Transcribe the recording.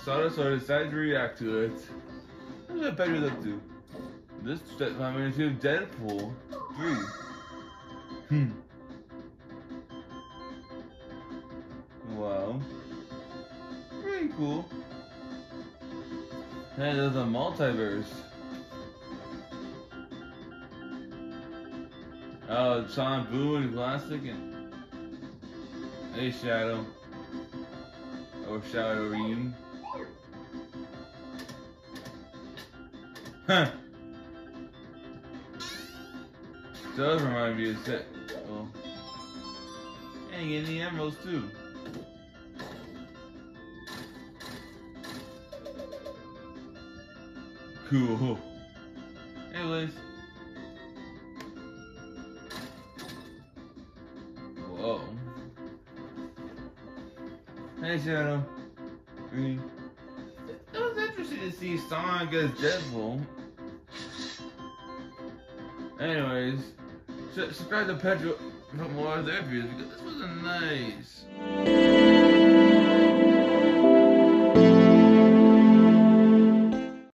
saw this, so I decided to react to it. What did Pedro's up to? This I'm going to Deadpool 3. Wow. Pretty cool. Hey, there's a multiverse. Oh, Sonic Boom and Plastic and hey Shadow. Or Shadowreen. Huh. Does remind me of set. Well, and getting the emeralds too. Cool. Anyways. Whoa. Hey Shadow. It was interesting to see Sonic as Deadpool. Anyways, subscribe to Pedro for more of their videos because this was a nice